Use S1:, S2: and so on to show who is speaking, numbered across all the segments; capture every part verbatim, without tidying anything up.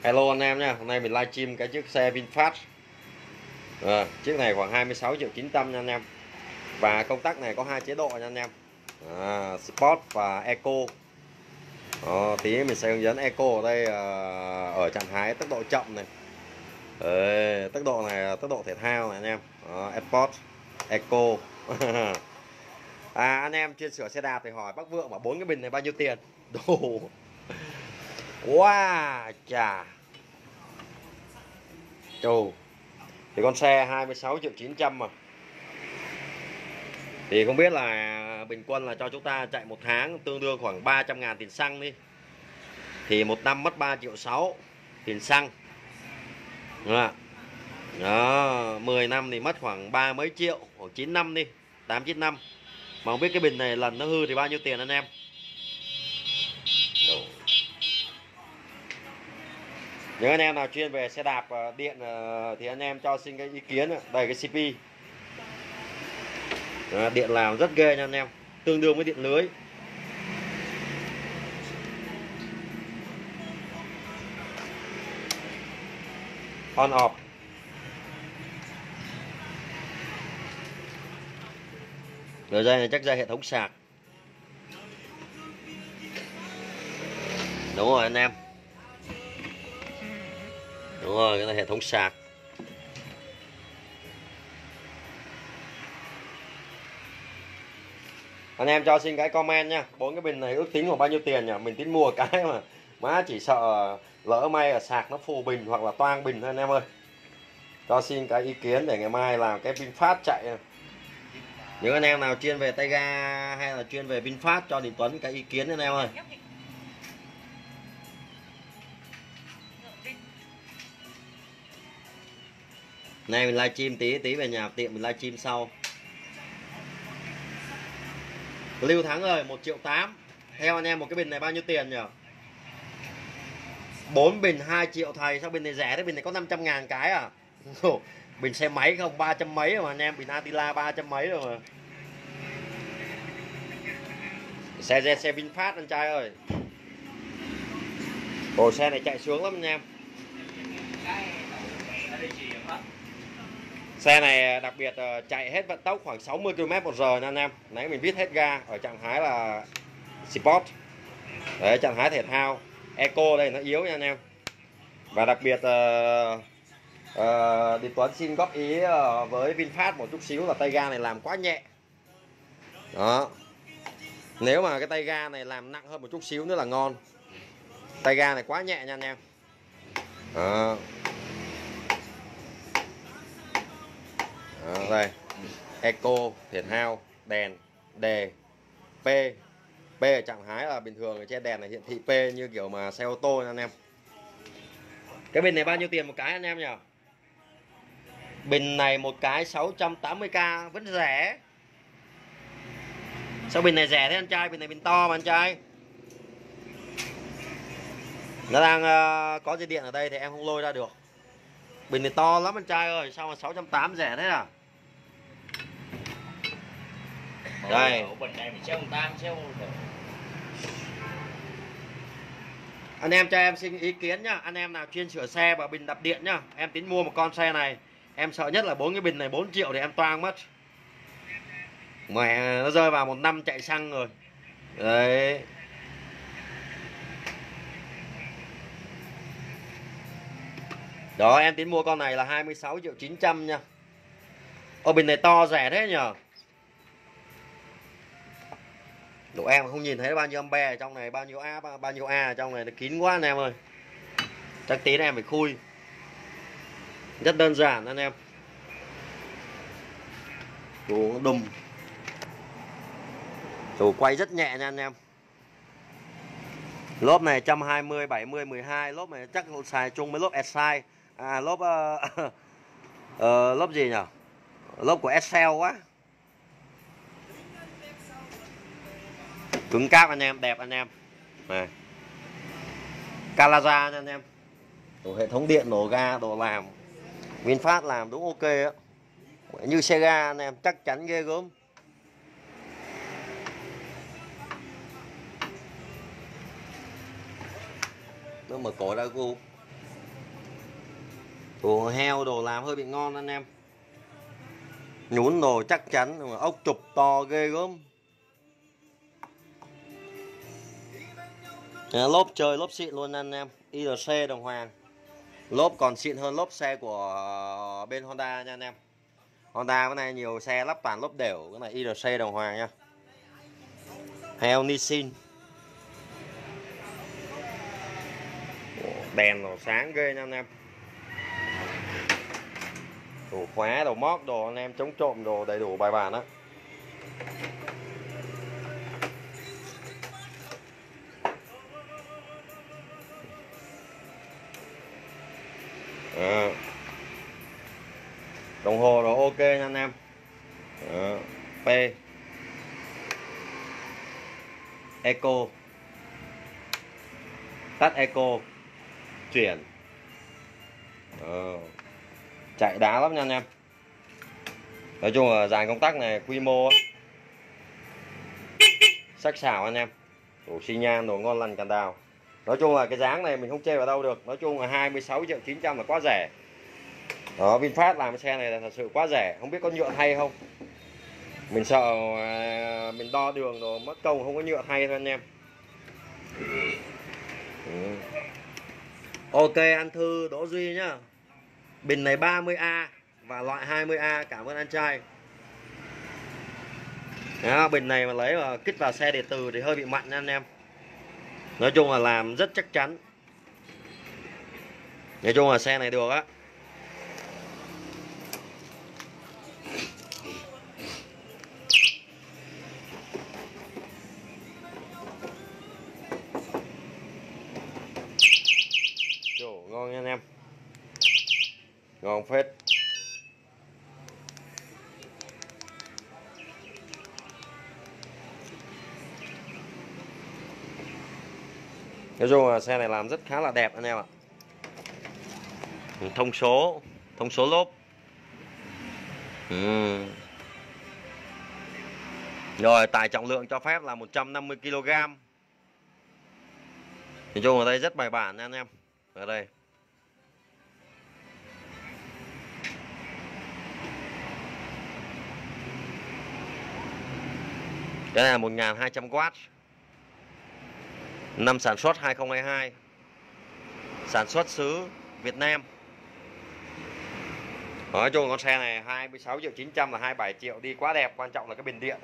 S1: Hello anh em nha, hôm nay mình livestream cái chiếc xe VinFast. À, chiếc này khoảng hai mươi sáu triệu chín trăm nha anh em. Và công tắc này có hai chế độ nha anh em. À, Sport và Eco. Đó, tí mình sẽ hướng dẫn Eco ở đây, à, ở trạng thái tốc độ chậm này. Đấy, tốc độ này là tốc độ thể thao này anh em. Đó, Sport, Eco. À, anh em chuyên sửa xe đạp thì hỏi bác Vượng bảo bốn cái bình này bao nhiêu tiền? Đồ. Wow, chà. Trời. Thì con xe hai mươi sáu triệu chín trăm mà. Thì không biết là bình quân là cho chúng ta chạy một tháng tương đương khoảng ba trăm ngàn tiền xăng đi. Thì một năm mất ba triệu sáu tiền xăng. Đó. Đó, mười năm thì mất khoảng ba mấy triệu, khoảng chín năm đi, tám chín năm. Mà không biết cái bình này lần nó hư thì bao nhiêu tiền anh em? Đồ. Những anh em nào chuyên về xe đạp điện thì anh em cho xin cái ý kiến. Đây cái xê pê. Đó, điện làm rất ghê nha anh em, tương đương với điện lưới. On off. Rồi dây này chắc dây hệ thống sạc. Đúng rồi anh em. Đúng rồi, cái này hệ thống sạc. Anh em cho xin cái comment nha, bốn cái bình này ước tính khoảng bao nhiêu tiền nhỉ? Mình tính mua cái mà má chỉ sợ lỡ may ở sạc nó phù bình hoặc là toang bình thôi anh em ơi. Cho xin cái ý kiến để ngày mai làm cái VinFast chạy. Những anh em nào chuyên về tay ga hay là chuyên về VinFast cho Đình Tuấn cái ý kiến anh em ơi. Nay mình livestream tí tí về nhà tiệm mình livestream sau. Lưu Thắng ơi, một triệu tám. Theo anh em một cái bình này bao nhiêu tiền nhỉ? bốn bình hai triệu thầy, sao bình này rẻ thế? Bình này có năm trăm ngàn cái à? Bình xe máy không, ba trăm mấy rồi mà anh em, bình Attila ba trăm mấy rồi mà. Xe xe, xe VinFast anh trai ơi. Ồ, xe này chạy sướng lắm anh em. Xe này đặc biệt chạy hết vận tốc khoảng sáu mươi ki lô mét một giờ nha anh em. Nãy mình viết hết ga ở trạng thái là Sport. Đấy, trạng thái thể thao. Eco đây nó yếu nha anh em. Và đặc biệt uh, uh, Đình Tuấn xin góp ý uh, với VinFast một chút xíu là tay ga này làm quá nhẹ. Đó. Nếu mà cái tay ga này làm nặng hơn một chút xíu nữa là ngon. Tay ga này quá nhẹ nha anh em. Đó. Đó, đây Eco thể thao, đèn đề P. P ở trạng thái là bình thường, trên đèn này hiển thị P như kiểu mà xe ô tô nha anh em. Cái bình này bao nhiêu tiền một cái anh em nhỉ? Bình này một cái sáu trăm tám mươi k vẫn rẻ. Sao bình này rẻ thế anh trai? Bình này bình to mà anh trai. Nó đang uh, có dây điện ở đây thì em không lôi ra được. Bình này to lắm anh trai ơi, sao mà sáu trăm tám mươi rẻ thế à? Đây. Anh em cho em xin ý kiến nhá. Anh em nào chuyên sửa xe và bình đạp điện nhá. Em tính mua một con xe này. Em sợ nhất là bốn cái bình này bốn triệu thì em toang mất. Mẹ nó rơi vào một năm chạy xăng rồi. Đấy. Đó, em tính mua con này là hai mươi sáu triệu chín trăm nha. Ô, bình này to rẻ thế nhờ. Đủ em không nhìn thấy bao nhiêu ampe ở trong này, bao nhiêu A, bao nhiêu A ở trong này, nó kín quá anh em ơi. Chắc tí em phải khui. Rất đơn giản anh em. Đủ đùng. Đủ quay rất nhẹ nha anh em. Lốp này một hai mươi, bảy mươi, mười hai. Lốp này chắc xài chung với lốp S-Size. À, lốp uh, uh, lốp gì nhỉ? Lốp của Excel quá. Cứng cáp anh em, đẹp anh em. Này. Calaza nha anh em. Đồ hệ thống điện, đồ ga, đồ làm VinFast làm đúng ok á. Như xe ga anh em, chắc chắn ghê gớm. Nó mở cổ ra gu. Đồ heo đồ làm hơi bị ngon anh em. Nhún đồ chắc chắn, ốc trục to ghê gớm. Lốp chơi lốp xịn luôn anh em, i rờ xê đồng hoàng. Lốp còn xịn hơn lốp xe của bên Honda nha anh em. Honda cái này nhiều xe lắp toàn lốp đều, cái này i rờ xê đồng hoàng nha. Heo Nissin. Đèn nó sáng ghê nha anh em. Đồ khóa, đồ móc, đồ anh em chống trộm, đồ đầy đủ bài bản á. À. Đồng hồ đồ ok nha anh em. À. P Eco, tắt Eco, chuyển. À. Chạy đá lắm nha anh em. Nói chung là dàn công tắc này quy mô sắc sảo anh em. Đồ xi nhan, đồ ngon lành cành đào. Nói chung là cái dáng này mình không chê vào đâu được. Nói chung là hai mươi sáu triệu chín trăm là quá rẻ. Đó, VinFast làm cái xe này là thật sự quá rẻ. Không biết có nhựa thay không. Mình sợ mình đo đường đồ mất công không có nhựa thay thôi anh em. Ừ. Ok anh Thư Đỗ Duy nhá. Bình này ba mươi A và loại hai mươi A, cảm ơn anh trai. Đó, bình này mà lấy mà kích vào xe điện tử thì hơi bị mặn nha anh em. Nói chung là làm rất chắc chắn. Nói chung là xe này được á. Đồ ngon nha anh em. Ngon phết. Nói chung là xe này làm rất khá là đẹp anh em ạ. Thông số, thông số lốp. Ừ. Rồi tải trọng lượng cho phép là một trăm năm mươi ki lô gam. Nói chung ở đây rất bài bản nha anh em. Ở đây. Cái này là một nghìn hai trăm oát. Năm sản xuất hai không hai hai. Sản xuất xứ Việt Nam. Nói chung con xe này hai mươi sáu triệu chín trăm là hai mươi bảy triệu, đi quá đẹp, quan trọng là cái bình điện.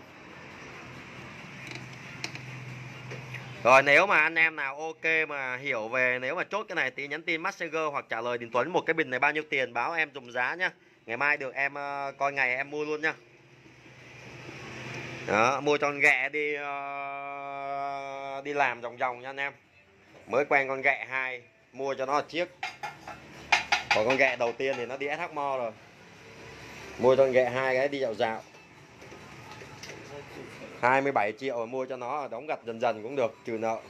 S1: Rồi nếu mà anh em nào ok mà hiểu về, nếu mà chốt cái này thì nhắn tin Messenger hoặc trả lời Đình Tuấn một cái bình này bao nhiêu tiền, báo em dùng giá nhá. Ngày mai được em uh, coi ngày em mua luôn nhá. Đó, mua cho con ghẹ đi uh, đi làm vòng vòng nha anh em. Mới quen con ghẹ hai, mua cho nó một chiếc. Còn con ghẹ đầu tiên thì nó đi ét hát Mo rồi. Mua cho con ghẹ hai cái đi dạo dạo. hai mươi bảy triệu mua cho nó, đóng gặt dần dần cũng được, trừ nợ.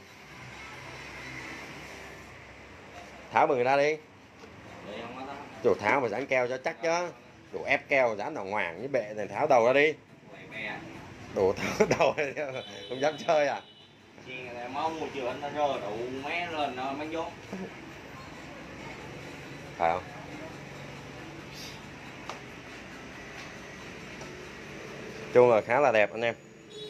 S1: Tháo bừng ra đi. Chỗ tháo mà dán keo cho chắc chứ. Đồ ép keo dán đàng hoàng với bệ này, tháo đầu ra đi. Đồ tháo đầu không dám chơi à? Phải không? Chung là khá là đẹp anh em.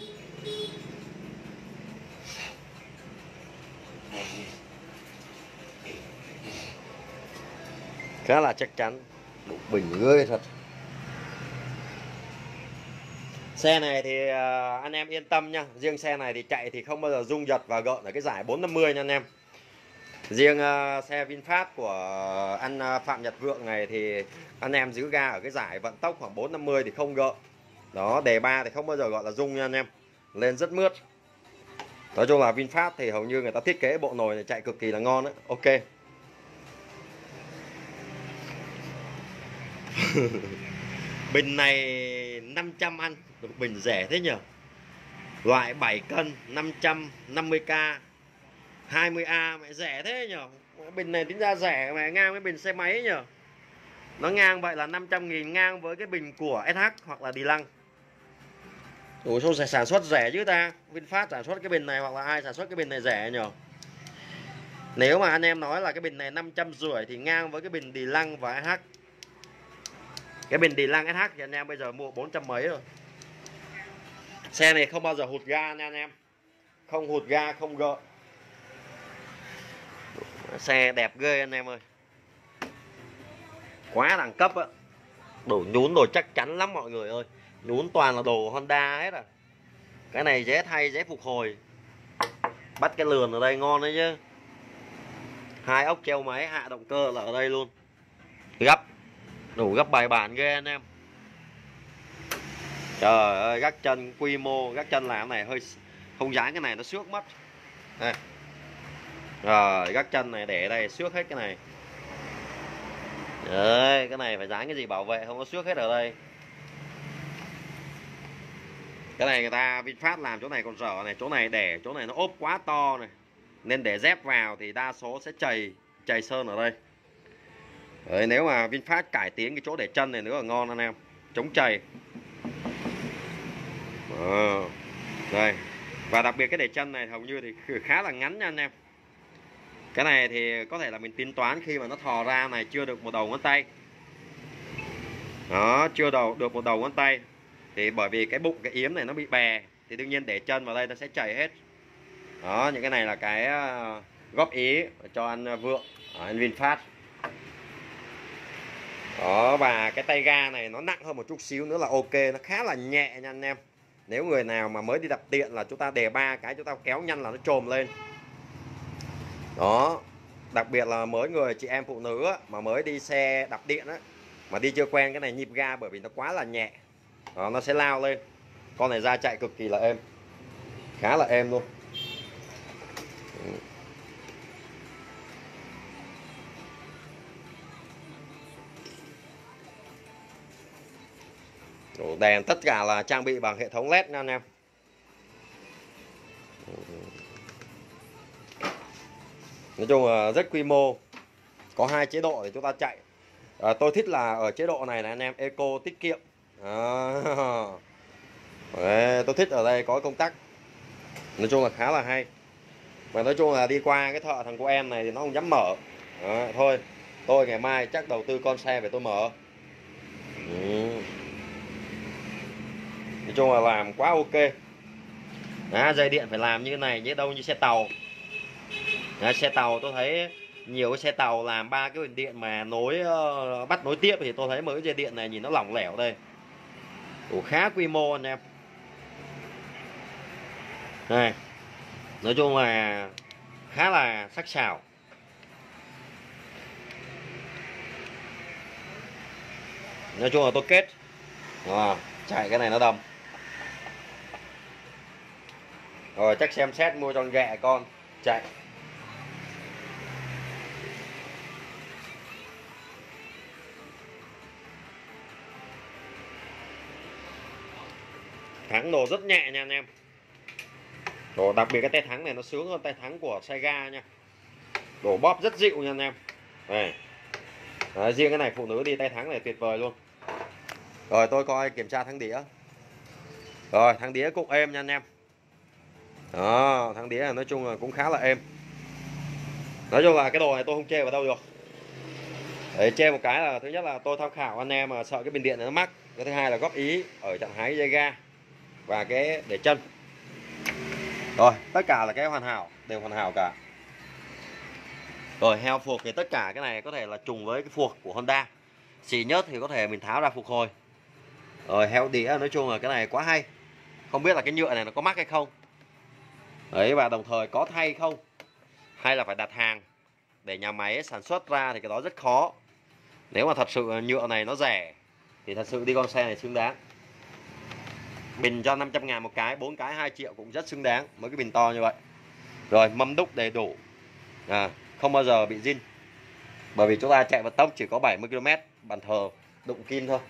S1: Khá là chắc chắn. Bộ bình ghê thật. Xe này thì anh em yên tâm nha. Riêng xe này thì chạy thì không bao giờ rung giật và gợn ở cái giải bốn năm mươi nha anh em. Riêng uh, xe VinFast của anh uh, Phạm Nhật Vượng này thì anh em giữ ga ở cái giải vận tốc khoảng bốn năm mươi thì không gợn. Đó, đề ba thì không bao giờ gọi là rung nha anh em. Lên rất mướt. Nói chung là VinFast thì hầu như người ta thiết kế bộ nồi này chạy cực kỳ là ngon đấy. Ok. Bình này năm trăm ăn, bình rẻ thế nhỉ. Loại bảy cân, năm trăm năm mươi k, hai mươi A mẹ rẻ thế nhỉ. Bình này tính ra rẻ mà ngang với bình xe máy nhỉ. Nó ngang vậy là năm trăm nghìn, ngang với cái bình của ét hát hoặc là Đi Lăng. Ủa sao sản xuất rẻ chứ ta? VinFast sản xuất cái bình này hoặc là ai sản xuất cái bình này rẻ nhỉ? Nếu mà anh em nói là cái bình này năm trăm rưỡi thì ngang với cái bình Đì Lăng và ét hát. Cái bình Đì Lăng ét hát thì anh em bây giờ mua bốn trăm mấy rồi. Xe này không bao giờ hụt ga nha anh em. Không hụt ga, không gợn. Xe đẹp ghê anh em ơi. Quá đẳng cấp á. Đồ nhún đồ chắc chắn lắm mọi người ơi. Nhún toàn là đồ Honda hết à. Cái này dễ thay, dễ phục hồi. Bắt cái lườn ở đây ngon đấy chứ. Hai ốc treo máy, hạ động cơ là ở đây luôn. Gấp. Đủ gấp bài bản ghê anh em. Trời ơi, gác chân quy mô, gác chân làm này hơi không dán, cái này nó xước mất. Đây. Rồi, gác chân này để ở đây xước hết cái này. Đấy, cái này phải dán cái gì bảo vệ không có xước hết ở đây. Cái này người ta VinFast làm chỗ này còn dở này, chỗ này để chỗ này nó ốp quá to này. Nên để dép vào thì đa số sẽ chày chày sơn ở đây. Đấy, nếu mà VinFast cải tiến cái chỗ để chân này nữa là ngon anh em, chống chày. À, đây. Và đặc biệt cái để chân này hầu như thì khá là ngắn nha anh em. Cái này thì có thể là mình tính toán khi mà nó thò ra này chưa được một đầu ngón tay. Đó, chưa đầu được một đầu ngón tay. Thì bởi vì cái bụng cái yếm này nó bị bè thì đương nhiên để chân vào đây nó sẽ chảy hết. Đó, những cái này là cái góp ý cho anh Vượng, anh VinFast. Đó, và cái tay ga này nó nặng hơn một chút xíu nữa là ok, nó khá là nhẹ nha anh em. Nếu người nào mà mới đi đạp điện là chúng ta đè ba cái chúng ta kéo nhanh là nó trồm lên. Đó, đặc biệt là mới người chị em phụ nữ á, mà mới đi xe đạp điện á, mà đi chưa quen cái này nhịp ga bởi vì nó quá là nhẹ. Đó, nó sẽ lao lên. Con này ra chạy cực kỳ là êm, khá là êm luôn. Đèn tất cả là trang bị bằng hệ thống led nha anh em. Nói chung là rất quy mô. Có hai chế độ để chúng ta chạy. À, tôi thích là ở chế độ này là anh em eco tiết kiệm. À, đấy, tôi thích ở đây có công tắc. Nói chung là khá là hay. Mà nói chung là đi qua cái thợ thằng của em này thì nó không dám mở. À, thôi tôi ngày mai chắc đầu tư con xe về tôi mở. Ừ. Nói chung là làm quá ok. Đó, dây điện phải làm như thế này chứ đâu như xe tàu. Đó, xe tàu tôi thấy nhiều cái xe tàu làm ba cái bình điện mà nối uh, bắt nối tiếp thì tôi thấy mấy cái dây điện này nhìn nó lỏng lẻo đây. Đủ khá quy mô anh em. Đây. Nói chung là khá là sắc sảo. Nói chung là tôi kết. À, chạy cái này nó đầm. Rồi chắc xem xét mua con ghẹ con chạy. Thắng đồ rất nhẹ nha anh em. Đồ đặc biệt cái tay thắng này nó sướng hơn tay thắng của xe ga nha. Đồ bóp rất dịu nha anh em. Đây. Đấy, riêng cái này phụ nữ đi tay thắng này tuyệt vời luôn. Rồi tôi coi kiểm tra thắng đĩa. Rồi thắng đĩa cũng êm nha anh em. Đó, thắng đĩa này nói chung là cũng khá là êm. Nói chung là cái đồ này tôi không chê vào đâu được. Để chê một cái là thứ nhất là tôi tham khảo anh em mà sợ cái bình điện này nó mắc. Cái thứ hai là góp ý ở trạng thái dây ga và cái để chân. Rồi tất cả là cái hoàn hảo, đều hoàn hảo cả. Rồi heo phuộc thì tất cả cái này có thể là trùng với cái phuộc của Honda. Xì nhớt thì có thể mình tháo ra phục hồi. Rồi heo đĩa nói chung là cái này quá hay. Không biết là cái nhựa này nó có mắc hay không. Đấy, và đồng thời có thay không, hay là phải đặt hàng để nhà máy sản xuất ra thì cái đó rất khó. Nếu mà thật sự nhựa này nó rẻ thì thật sự đi con xe này xứng đáng. Bình cho năm trăm ngàn một cái, bốn cái hai triệu cũng rất xứng đáng với cái bình to như vậy. Rồi mâm đúc đầy đủ. À, không bao giờ bị zin. Bởi vì chúng ta chạy vận tốc chỉ có bảy mươi ki lô mét, bàn thờ đụng kim thôi.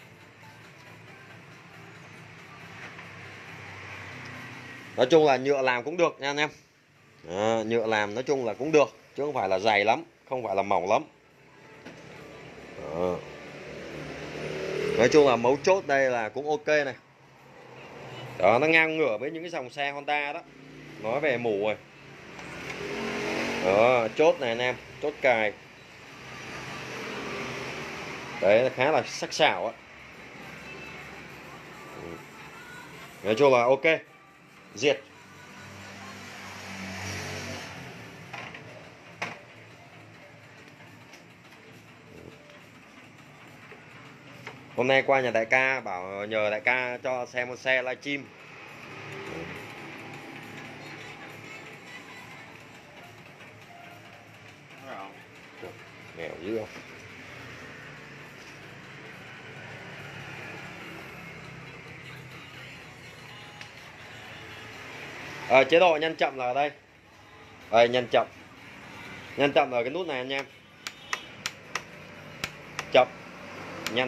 S1: Nói chung là nhựa làm cũng được nha anh em. À, nhựa làm nói chung là cũng được, chứ không phải là dày lắm, không phải là mỏng lắm. À. Nói chung là mấu chốt đây là cũng ok này. Đó, nó ngang ngửa với những cái dòng xe Honda đó. Nói về mủ rồi. Đó, chốt này anh em, chốt cài. Đấy, khá là sắc sảo á. Nói chung là ok, diệt. Hôm nay qua nhà đại ca bảo nhờ đại ca cho xem một xe livestream. Nghèo dữ không? À, chế độ nhanh chậm là ở đây. Đây, nhanh chậm. Nhanh chậm ở cái nút này anh em. Chậm, nhanh.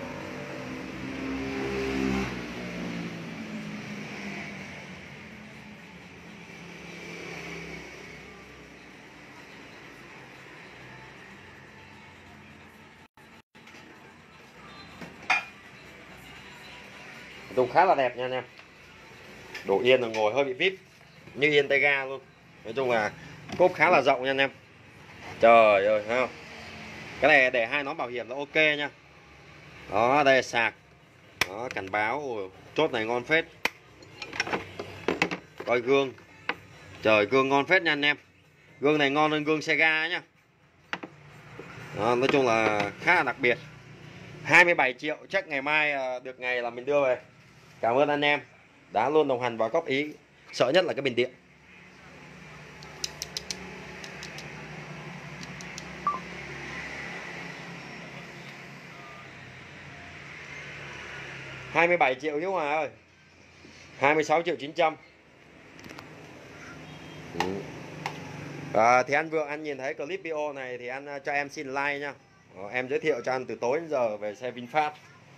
S1: Dùng khá là đẹp nha anh em. Độ yên là ngồi hơi bị vip, như yên tay ga luôn. Nói chung là cốp khá là rộng nha anh em. Trời ơi, thấy không? Cái này để hai nón bảo hiểm là ok nha. Đó, đây là sạc. Đó, cảnh báo. Ôi, chốt này ngon phết. Coi gương. Trời, gương ngon phết nha anh em. Gương này ngon hơn gương xe ga nhá. Đó, nói chung là khá là đặc biệt. Hai mươi bảy triệu, chắc ngày mai được ngày là mình đưa về. Cảm ơn anh em đã luôn đồng hành và góp ý. Sợ nhất là cái bình điện. hai mươi bảy triệu Hiếu Hòa ơi. hai mươi sáu triệu chín trăm. Ừ. À, thì anh vừa anh nhìn thấy clip video này thì anh cho em xin like nha. Ờ, em giới thiệu cho anh từ tối đến giờ về xe VinFast.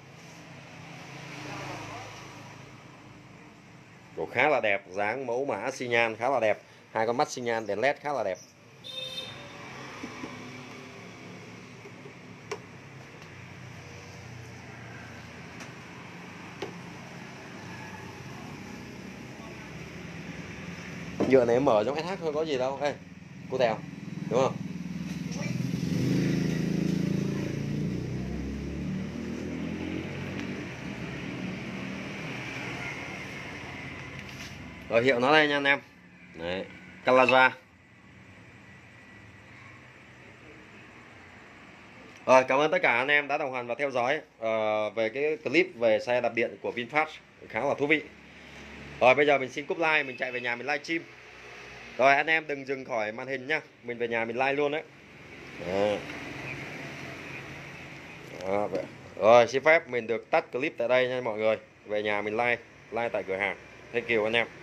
S1: Đồ khá là đẹp, dáng mẫu mã xi nhan khá là đẹp. Hai con mắt xi nhan đèn led khá là đẹp. Nhựa này mở giống ét hát thôi có gì đâu. Ê, cô Tèo, đúng không? Rồi hiệu nó đây nha anh em. Đấy, Calaza. Rồi, cảm ơn tất cả anh em đã đồng hành và theo dõi uh, về cái clip về xe đạp điện của VinFast, khá là thú vị. Rồi bây giờ mình xin cúp like, mình chạy về nhà mình livestream. Rồi anh em đừng dừng khỏi màn hình nhá, mình về nhà mình like luôn đấy. Đó. Đó, vậy. Rồi xin phép mình được tắt clip tại đây nha mọi người. Về nhà mình like, like tại cửa hàng. Thank you anh em.